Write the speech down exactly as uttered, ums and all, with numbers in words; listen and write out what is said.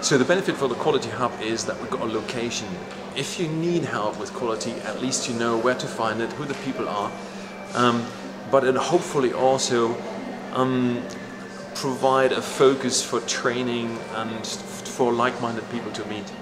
So the benefit for the Quality Hub is that we've got a location. If you need help with quality, at least you know where to find it, who the people are, um, but it hopefully also um, provide a focus for training and for like-minded people to meet.